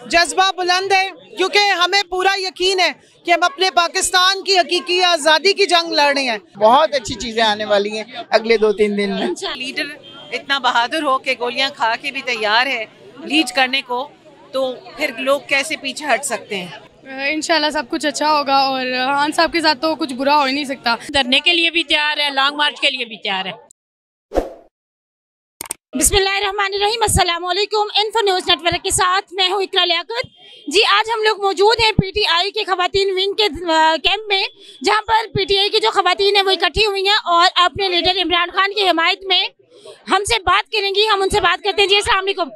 जज्बा बुलंद है क्योंकि हमें पूरा यकीन है कि हम अपने पाकिस्तान की हकीकी आज़ादी की जंग लड़ रहे हैं। बहुत अच्छी चीज़ें आने वाली हैं अगले 2-3 दिन में। लीडर इतना बहादुर हो के गोलियां खा के भी तैयार है लीड करने को, तो फिर लोग कैसे पीछे हट सकते हैं? इंशाल्लाह सब कुछ अच्छा होगा और खान साहब के साथ तो कुछ बुरा हो ही नहीं सकता। धरने के लिए भी तैयार है, लॉन्ग मार्च के लिए भी तैयार है। बिस्मिल्लाहिर्रहमानिर्रहीम, अस्सलाम वालेकुम। इन्फो न्यूज़ नेटवर्क के साथ मैं हूँ इकरा लियाकत जी। आज हम लोग मौजूद हैं पीटीआई के खवातीन विंग के कैंप में, जहाँ पर पीटीआई की जो खवातीन है वो इकट्ठी हुई हैं और अपने लीडर इमरान खान की हिमायत में हमसे बात करेंगी। हम उनसे बात करते हैं। जी अस्सलाम वालेकुम।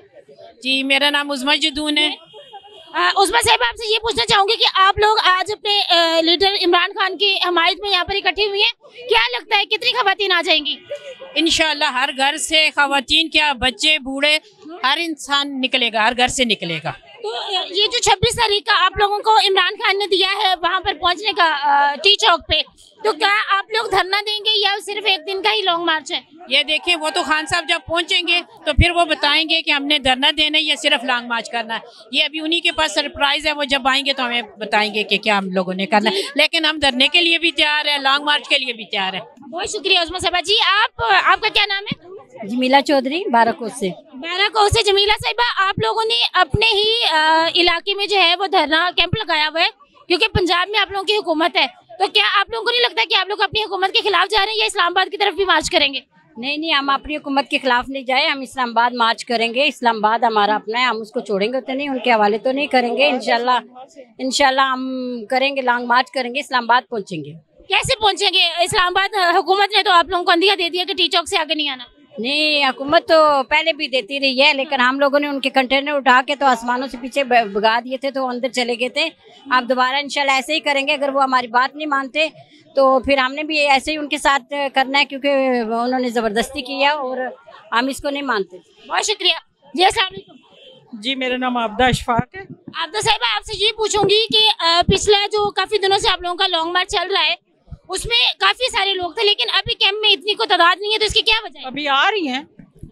जी मेरा नाम उज़मा जदून है। उज़मा साहब, आपसे ये पूछना चाहूँगी कि आप लोग आज अपने लीडर इमरान खान की हिमायत में यहाँ पर इकट्ठी हुई हैं, क्या लगता है कितनी खवातीन आ जाएंगी? इंशाल्लाह हर घर से खवातीन क्या, बच्चे बूढ़े हर इंसान निकलेगा, हर घर से निकलेगा। तो ये जो 26 तारीख का आप लोगों को इमरान खान ने दिया है वहाँ पर पहुँचने का टी चौक पे, तो क्या आप लोग धरना देंगे या सिर्फ एक दिन का ही लॉन्ग मार्च है? ये देखिए, वो तो खान साहब जब पहुंचेंगे तो फिर वो बताएंगे कि हमने धरना देना है या सिर्फ लॉन्ग मार्च करना है। ये अभी उन्हीं के पास सरप्राइज है, वो जब आएंगे तो हमें बताएंगे कि क्या हम लोगों ने करना है। लेकिन हम धरने के लिए भी तैयार है, लॉन्ग मार्च के लिए भी तैयार है। बहुत शुक्रिया उज़मा साहबा जी। आपका क्या नाम है? जमीला चौधरी, बाराकोट से। बाराकोट से। जमीला साहिबा, आप लोगों ने अपने ही इलाके में जो है वो धरना कैंप लगाया हुआ है क्योंकि पंजाब में आप लोगों की हुकूमत है, तो क्या आप लोगों को नहीं लगता कि आप लोग अपनी हुकूमत के खिलाफ जा रहे हैं या इस्लामाबाद की तरफ भी मार्च करेंगे? नहीं, हम अपनी हुकूमत के खिलाफ नहीं जाए, हम इस्लामाबाद मार्च करेंगे। इस्लामाबाद हमारा अपना है, हम उसको छोड़ेंगे तो नहीं, उनके हवाले तो नहीं करेंगे। इंशाल्लाह हम करेंगे, लॉन्ग मार्च करेंगे, इस्लामाबाद पहुँचेंगे। कैसे पहुँचेंगे? इस्लामाबाद हुकूमत ने तो आप लोगों को अंदिया दे दिया कि टी चौक से आगे नहीं आना। नहीं, हुकूमत तो पहले भी देती रही है, लेकिन हम लोगों ने उनके कंटेनर उठा के तो आसमानों से पीछे भगा दिए थे, तो अंदर चले गए थे। अब दोबारा इंशाल्लाह ऐसे ही करेंगे। अगर वो हमारी बात नहीं मानते तो फिर हमने भी ऐसे ही उनके साथ करना है, क्योंकि उन्होंने ज़बरदस्ती किया और हम इसको नहीं मानते। बहुत शुक्रिया जी। अस्सलाम वालेकुम। जी मेरा नाम आबदा अशफाक है। आबदा साहिबा, आपसे ये पूछूंगी कि पिछला जो काफ़ी दिनों से आप लोगों का लॉन्ग मार्च चल रहा है उसमें काफी सारे लोग थे, लेकिन अभी कैंप में इतनी को तादाद नहीं है, तो इसकी क्या वजह है? अभी आ रहे हैं।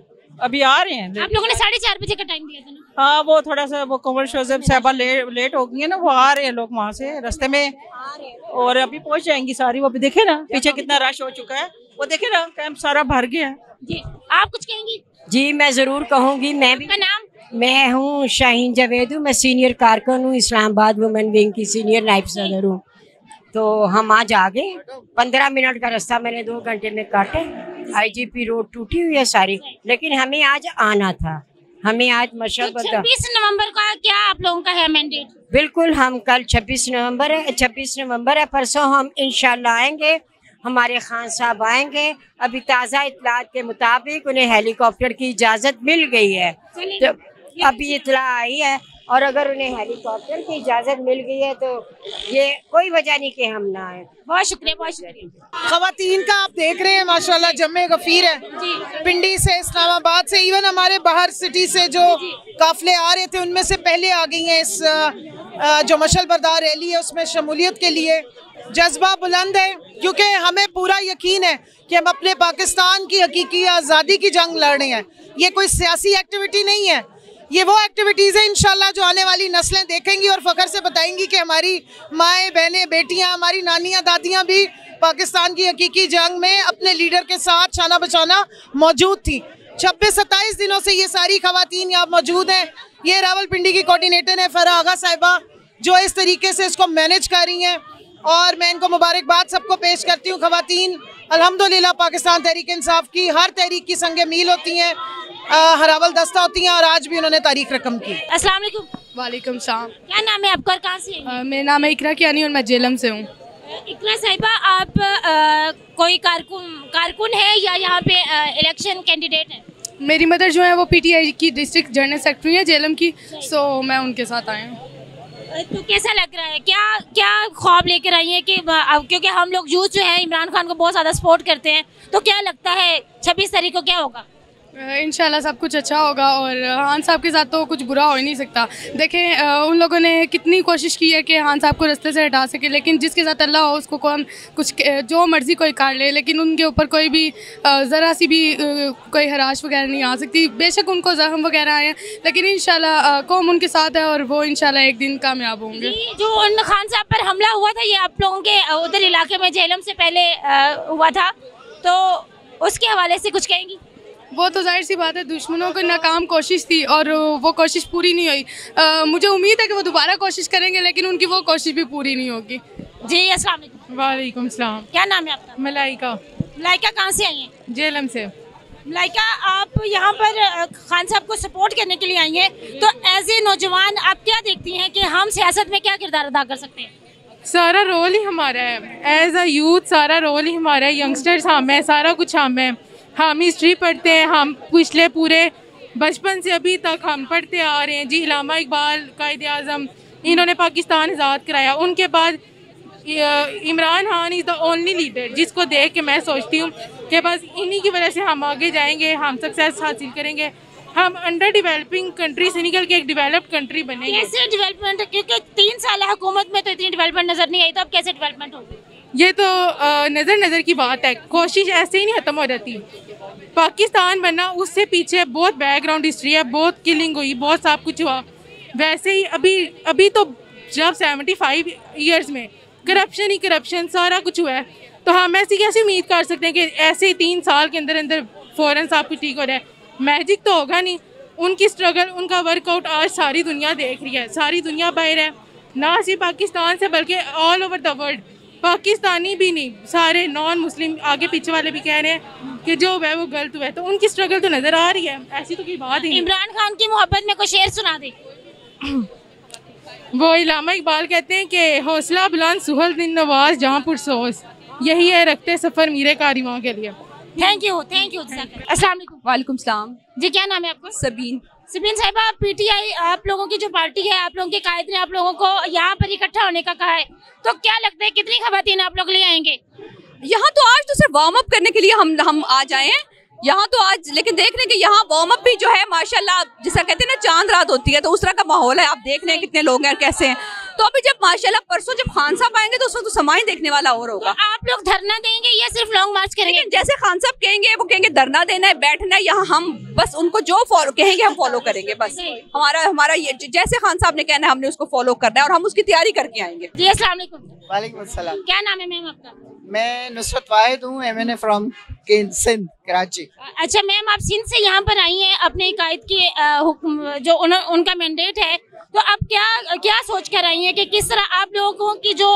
आप लोगों ने 4:30 बजे का टाइम दिया था ना? हाँ, वो थोड़ा सा वो कंवर शोज़ेब साहबा लेट हो गई है ना, वो आ रहे हैं लोग वहाँ से रास्ते में और अभी पहुँच जाएंगी सारी। वो अभी देखे ना पीछे कितना रश हो चुका है, वो देखे ना कैंप सारा भर गया है। जी आप कुछ कहेंगी? जी मैं ज़रूर कहूँगी। मैं हूँ शाहीन जावेद, मैं सीनियर कारकुन हूँ, इस्लामाबाद वुमेन विंग की सीनियर नायब सदर हूँ। तो हम आज आ गए, 15 मिनट का रास्ता मैंने 2 घंटे में काटे। IGP रोड टूटी हुई है सारी, लेकिन हमें आज आना था। हमें आज मशहूर 26 नवंबर का क्या आप लोगों का है मैंडेट? बिल्कुल, हम कल 26 नवंबर है, परसों हम इंशाल्लाह आएंगे। हमारे खान साहब आएंगे। अभी ताज़ा इत्तलात के मुताबिक उन्हें हेलीकॉप्टर की इजाज़त मिल गई है, तो अभी इत्तला आई है, और अगर उन्हें हेलीकॉप्टर की इजाज़त मिल गई है तो ये कोई वजह नहीं कि हम ना आए। बहुत शुक्रिया, बहुत शुक्रिया। खवातीन का आप देख रहे हैं माशाल्लाह जम्मे गफीर है। पिंडी से, इस्लामाबाद से, इवन हमारे बाहर सिटी से जो काफिले आ रहे थे उनमें से पहले आ गई हैं इस जो मशल बरदार रैली है उसमें शमूलियत के लिए। जज्बा बुलंद है क्योंकि हमें पूरा यकीन है कि हम अपने पाकिस्तान की हकीकी आज़ादी की जंग लड़ रहे हैं। ये कोई सियासी एक्टिविटी नहीं है, ये वो एक्टिविटीज़ है इंशाल्लाह जो आने वाली नस्लें देखेंगी और फ़ख्र से बताएंगी कि हमारी माएँ, बहनें, बेटियाँ, हमारी नानियाँ, दादियाँ भी पाकिस्तान की हकीकी जंग में अपने लीडर के साथ शाना बचाना मौजूद थी। 26-27 दिनों से ये सारी खवातीन यहाँ मौजूद हैं। ये रावलपिंडी की कोऑर्डिनेटर है फरा आगा साहिबा, जो इस तरीके से इसको मैनेज कर रही हैं, और मैं इनको मुबारकबाद सबको पेश करती हूँ। खवातीन अल्हम्दुलिल्लाह पाकिस्तान तहरीक इंसाफ की हर तहरीक की संगे मील होती हैं, हरावल दस्ता होती हैं, और आज भी उन्होंने तारीख रकम की। अस्सलाम वालेकुम। वालेकुम सलाम। क्या नाम है आपका और कहाँ से? मेरा नाम है इकरा कियानी और मैं जेलम से हूँ। इकरा साहिबा, आप कोई कारकुन है या यहाँ पे इलेक्शन कैंडिडेट है? मेरी मदर जो है वो PTI की डिस्ट्रिक्ट जनरल सेक्रेटरी है जेलम की, सो मैं उनके साथ आई हूँ। तो कैसा लग रहा है, क्या ख्वाब लेकर आई है कि क्योंकि हम लोग यूथ जो है इमरान खान को बहुत ज़्यादा सपोर्ट करते हैं, तो क्या लगता है 26 तारीख को क्या होगा? इंशाल्लाह सब कुछ अच्छा होगा और खान साहब के साथ तो कुछ बुरा हो ही नहीं सकता। देखें उन लोगों ने कितनी कोशिश की है कि खान साहब को रास्ते से हटा सके, लेकिन जिसके साथ अल्लाह हो उसको कौन कुछ जो मर्ज़ी कोई काट ले, लेकिन उनके ऊपर कोई भी ज़रा सी भी कोई हराश वगैरह नहीं आ सकती। बेशक उनको ज़ख्म वगैरह आए हैं, लेकिन इंशाल्लाह कौम उनके साथ है और वो इंशाल्लाह एक दिन कामयाब होंगे। जो उन खान साहब पर हमला हुआ था ये आप लोगों के उधर इलाके में जेलम से पहले हुआ था, तो उसके हवाले से कुछ कहेंगी? वो तो जाहिर सी बात है, दुश्मनों की नाकाम कोशिश थी और वो कोशिश पूरी नहीं हुई। मुझे उम्मीद है कि वो दोबारा कोशिश करेंगे, लेकिन उनकी वो कोशिश भी पूरी नहीं होगी। जी अस्सलाम वालेकुम। वालेकुम सलाम। क्या नाम है आपका? मलाइका। मलाइका कहाँ से आई हैं? जेलम से। मलाइका, आप यहाँ पर खान साहब को सपोर्ट करने के लिए आई हैं, तो एज ए नौजवान आप क्या देखती हैं कि हम सियासत में क्या किरदार अदा कर सकते हैं? सारा रोल ही हमारा है, एज अ यूथ सारा रोल ही हमारा है। यंगस्टर्स हम हैं, सारा कुछ हम है। हम हिस्ट्री पढ़ते हैं, हम पिछले पूरे बचपन से अभी तक हम पढ़ते आ रहे हैं। जी इलामा इकबाल कायदे आज़म, इन्होंने पाकिस्तान आज़ाद कराया। उनके बाद Imran Khan is the only leader जिसको देख के मैं सोचती हूँ कि बस इन्हीं की वजह से हम आगे जाएंगे, हम सक्सेस हासिल करेंगे, हम अंडर डेवलपिंग कंट्री से निकल के एक डेवलप्ड कंट्री बनेंगे। कैसे डेवलपमेंट? क्योंकि 3 साल हुकूमत में तो इतनी डेवलपमेंट नजर नहीं आई, तो अब कैसे डेवलपमेंट होगी? ये तो नज़र की बात है, कोशिश ऐसे ही नहीं ख़त्म हो जाती। पाकिस्तान बनना उससे पीछे बहुत बैकग्राउंड हिस्ट्री है, बहुत किलिंग हुई, बहुत सब कुछ हुआ। वैसे ही अभी तो जब 75 ईयर्स में करप्शन ही करप्शन सारा कुछ हुआ है, तो हम ऐसी कैसे उम्मीद कर सकते हैं कि ऐसे 3 साल के अंदर अंदर फ़ौरन सब कुछ ठीक हो रहा है? मैजिक तो होगा नहीं। उनकी स्ट्रगल, उनका वर्कआउट आज सारी दुनिया देख रही है, सारी दुनिया बाहर है, ना सिर्फ पाकिस्तान से बल्कि all over the world. Pakistani भी नहीं, सारे नॉन मुस्लिम आगे पीछे वाले भी कह रहे हैं कि जो है वो गलत हुआ है, तो उनकी स्ट्रगल तो नज़र आ रही है, ऐसी तो कोई बात ही नहीं। इमरान खान की मोहब्बत में कोई शेर सुना दे। वो इलामा इकबाल कहते हैं कि हौसला बुलंद सुहल दिन नवाज जहाँ पुरसोस, यही है रखते सफ़र मीरे कारिवां के लिए। थैंक यू अस्सलाम वालेकुम। वालेकुम सलाम। जी क्या नाम है आपका? सबीन। सबीन साहिबा, पीटीआई आप लोगों की जो पार्टी है, आप लोगों के कायद ने आप लोगों को यहाँ पर इकट्ठा होने का कहा है, तो क्या लगता है कितनी खवातीन आप लोग ले आएंगे यहाँ? तो आज तो सिर्फ वार्म अप करने के लिए हम आ जाए हैं यहाँ तो आज, लेकिन देख रहे हैं कि यहाँ वार्म अप भी जो है माशाल्लाह, जिसे कहते हैं ना चांद रात होती है, तो उस तरह का माहौल है। आप देख रहे हैं कितने लोग हैं, कैसे हैं। तो अभी जब माशाल्लाह परसों जब खान साहब आएंगे तो उसमें तो समाई देखने वाला और होगा। तो आप लोग धरना देंगे या सिर्फ लॉन्ग मार्च करेंगे? जैसे खान साहब कहेंगे, वो कहेंगे धरना देना है, बैठना है, यहाँ हम बस उनको जो फॉलो कहेंगे हम फॉलो करेंगे। बस हमारा ये जैसे खान साहब ने कहना है हमने उसको फॉलो करना है और हम उसकी तैयारी करके आएंगे। जी अस्सलाम वालेकुम। वालेकुम अस्सलाम। क्या नाम है मैम आपका? मैं नुसरत वाहिद हूँ, MNA फ्रॉम सिंध कराची। अच्छा मैम, आप सिंध से यहाँ पर आई हैं अपने कायद के जो उनका मैंडेट है, तो आप क्या सोच कर आई हैं कि किस तरह आप लोगों की जो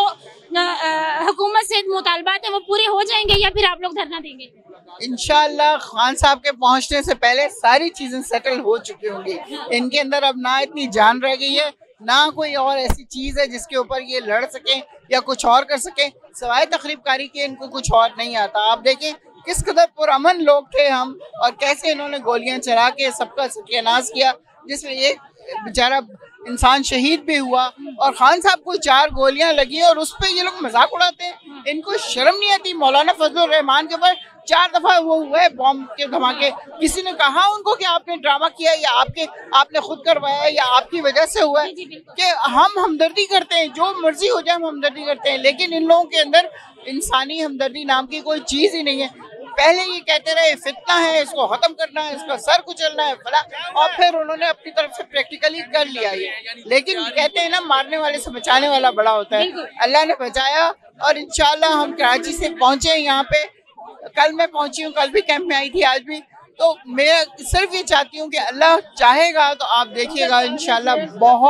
हुकूमत से मुतालबात है वो पूरे हो जाएंगे या फिर आप लोग धरना देंगे? इंशाल्लाह खान साहब के पहुंचने से पहले सारी चीजें सेटल हो चुकी होंगी। इनके अंदर अब ना इतनी जान रह गई है, ना कोई और ऐसी चीज है जिसके ऊपर ये लड़ सके या कुछ और कर सके। सवाए तकरीबकारी के इनको कुछ और नहीं आता। आप देखें किस कदर पुरअमन लोग थे हम, और कैसे इन्होंने गोलियां चला के सबका सत्यानाश किया, जिसमें एक बेचारा इंसान शहीद भी हुआ और खान साहब को 4 गोलियां लगी और उस पर ये लोग मजाक उड़ाते हैं। इनको शर्म नहीं आती? मौलाना फजलुर रहमान के ऊपर 4 दफा वो हुए बॉम्ब के धमाके। किसी ने कहा उनको कि आपने ड्रामा किया या आपने खुद करवाया या आपकी वजह से हुआ है? कि हम हमदर्दी करते हैं, जो मर्जी हो जाए हम हमदर्दी करते हैं, लेकिन इन लोगों के अंदर इंसानी हमदर्दी नाम की कोई चीज ही नहीं है। पहले ये कहते रहे फितना है, इसको खत्म करना है, इसका सर कुचलना है फला, और फिर उन्होंने अपनी तरफ से प्रैक्टिकली कर लिया ये। लेकिन कहते हैं ना, मारने वाले से बचाने वाला बड़ा होता है। अल्लाह ने बचाया और इंशाल्लाह हम कराची से पहुंचे यहाँ पे। कल मैं पहुंची हूँ, कल भी कैंप में आई थी, आज भी। तो मैं सिर्फ ये चाहती हूँ कि अल्लाह चाहेगा तो आप देखिएगा इंशाल्लाह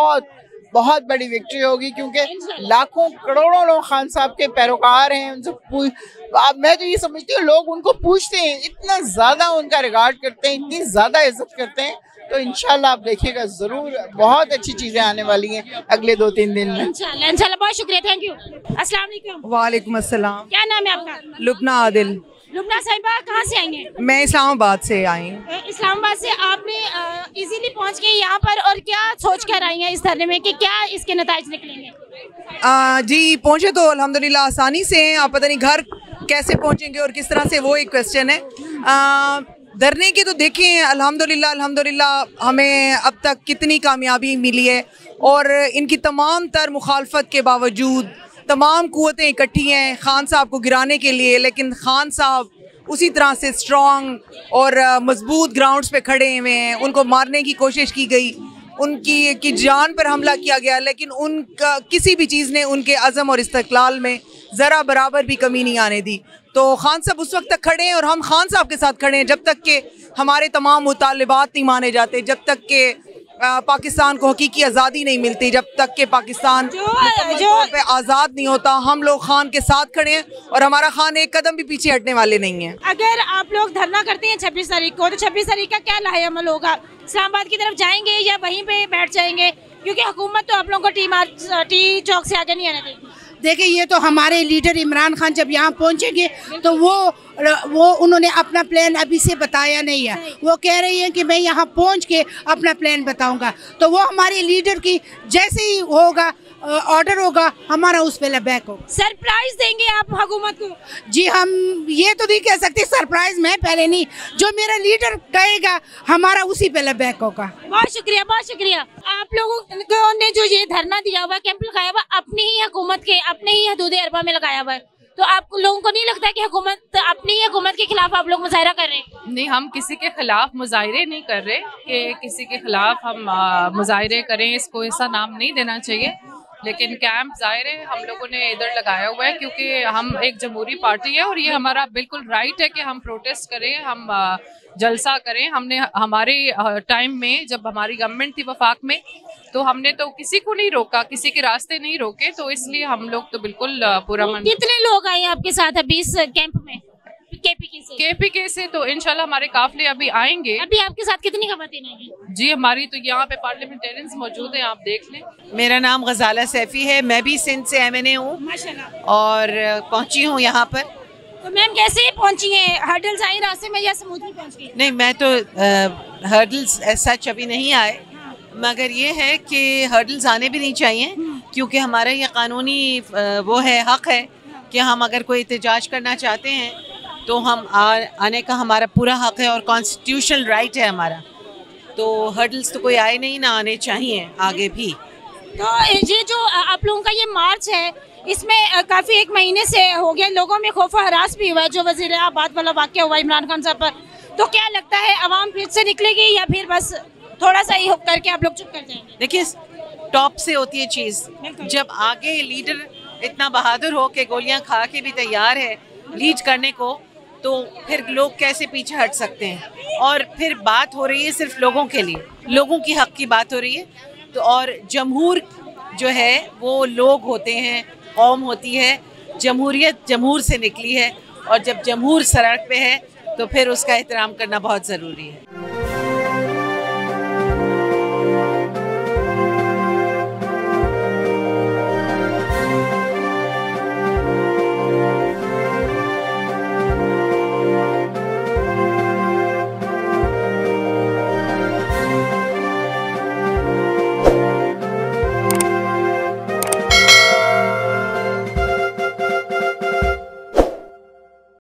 बहुत बड़ी विक्ट्री होगी, क्योंकि लाखों करोड़ों लोग खान साहब के पैरोकार हैं। उनसे मैं तो ये समझती हूँ लोग उनको पूछते हैं, इतना ज़्यादा उनका रिगार्ड करते हैं, इतनी ज़्यादा इज्जत करते हैं। तो इंशाल्लाह आप देखिएगा ज़रूर बहुत अच्छी चीज़ें आने वाली हैं अगले 2-3 दिन में। इंशाल्लाह बहुत शुक्रिया, थैंक यू। अस्सलाम वालेकुम। वालेकुम अस्सलाम। क्या नाम है आपका? लुबना आदिल। लुबना साहिबा कहाँ से आई हैं? मैं इस्लामाबाद से आई हूँ। इस्लामाबाद से आपने इजीली पहुँच गई यहाँ पर, और क्या सोच कर आई हैं इस धरने में कि क्या इसके नतीजे निकलेंगे? जी पहुँचे तो अल्हम्दुलिल्लाह आसानी से हैं। आप पता नहीं घर कैसे पहुँचेंगे और किस तरह से, वो एक क्वेश्चन है। धरने की तो देखें, अल्हम्दुलिल्लाह अल्हम्दुलिल्लाह हमें अब तक कितनी कामयाबी मिली है और इनकी तमाम तर मुखालफत के बावजूद तमाम कुव्वतें इकट्ठी हैं खान साहब को गिराने के लिए, लेकिन खान साहब उसी तरह से स्ट्रॉन्ग और मजबूत ग्राउंड्स पे खड़े हुए हैं। उनको मारने की कोशिश की गई, उनकी जान पर हमला किया गया, लेकिन उनका किसी भी चीज़ ने उनके अज़म और इस्तक़लाल में ज़रा बराबर भी कमी नहीं आने दी। तो खान साहब उस वक्त तक खड़े हैं और हम खान साहब के साथ खड़े हैं जब तक कि हमारे तमाम मुतालिबात नहीं माने जाते, जब तक कि पाकिस्तान को हकीकी आज़ादी नहीं मिलती, जब तक कि पाकिस्तान जो पे आज़ाद नहीं होता। हम लोग खान के साथ खड़े हैं और हमारा खान एक कदम भी पीछे हटने वाले नहीं हैं। अगर आप लोग धरना करते हैं 26 तारीख को, तो 26 तारीख का क्या लाहेअमल होगा? इस्लामाबाद की तरफ जाएंगे या वहीं पे बैठ जाएंगे? क्योंकि हुकूमत तो आप लोगों को टी चौक से आगे नहीं आने देगी। देखिए, ये तो हमारे लीडर इमरान खान जब यहाँ पहुँचेंगे तो वो उन्होंने अपना प्लान अभी से बताया नहीं है। वो कह रही हैं कि मैं यहाँ पहुँच के अपना प्लान बताऊँगा। तो वो हमारे लीडर की जैसे ही होगा ऑर्डर होगा हमारा उस पर बैक होगा। सरप्राइज देंगे आप हुकूमत को? जी, हम ये तो नहीं कह सकते सरप्राइज, मैं पहले नहीं, जो मेरा लीडर कहेगा हमारा उसी पे बैक होगा। बहुत शुक्रिया, बहुत शुक्रिया। आप लोगों ने जो ये धरना दिया हुआ, कैंप लगाया हुआ, अपनी ही हुकूमत के अपने ही हदूद अरबा में लगाया हुआ है, तो आप लोगों को नहीं लगता कि हुकूमत अपनी ही हुकूमत के खिलाफ आप लोग मुजाहरा कर रहे हैं? नहीं, हम किसी के खिलाफ मुजाहरे नहीं कर रहे कि किसी के खिलाफ हम मुजाहरे करें, इसको ऐसा नाम नहीं देना चाहिए। लेकिन कैंप ज़ाहिर है हम लोगों ने इधर लगाया हुआ है क्योंकि हम एक जमहूरी पार्टी है और ये हमारा बिल्कुल राइट है कि हम प्रोटेस्ट करें, हम जलसा करें। हमने हमारे टाइम में जब हमारी गवर्नमेंट थी वफाक में, तो हमने तो किसी को नहीं रोका, किसी के रास्ते नहीं रोके, तो इसलिए हम लोग तो बिल्कुल पूरा मन। कितने लोग आए आपके साथ अभी इस कैंप में केपीके से? तो इंशाल्लाह हमारे काफिले अभी आएंगे। अभी आपके साथ कितनी खवातीन आएंगी? जी, हमारी तो यहाँ पे पार्लियामेंटेरियंस मौजूद हैं, आप देख लें। मेरा नाम गजाला सैफी है, मैं भी सिंध से MNA हूँ और पहुँची हूँ यहाँ पर। तो मैम कैसे पहुँची हैं? हर्डल्स आई रास्ते में या समुद्री पहुँच गई? नहीं, मैं तो हर्डल्स सच अभी नहीं आए, मगर ये है कि हर्डल्स आने भी नहीं चाहिए क्योंकि हमारा ये कानूनी वो है, हक है कि हम अगर कोई एहतजाज करना चाहते हैं तो हम आने का हमारा पूरा हक है और कॉन्स्टिट्यूशनल राइट है हमारा। तो हर्डल्स तो कोई आए नहीं, ना आने चाहिए आगे भी। तो ये जो आप लोगों का ये मार्च है, इसमें काफ़ी एक महीने से हो गया, लोगों में खौफ हरास भी हुआ है जो वज़ीर-ए-आबाद वाला वाक़या हुआ इमरान खान साहब पर। तो क्या लगता है आवाम फिर से निकलेगी या फिर बस थोड़ा सा ही हो करके आप लोग चुप कर जाएंगे? देखिए, टॉप से होती है चीज़, जब आगे लीडर इतना बहादुर हो के गोलियाँ खा के भी तैयार है लीड करने को, तो फिर लोग कैसे पीछे हट सकते हैं? और फिर बात हो रही है सिर्फ लोगों के लिए, लोगों की हक की बात हो रही है। तो और जमहूर जो है वो लोग होते हैं, कौम होती है, जमहूरियत जमहूर से निकली है और जब जमहूर सड़क पे है तो फिर उसका एहतराम करना बहुत ज़रूरी है।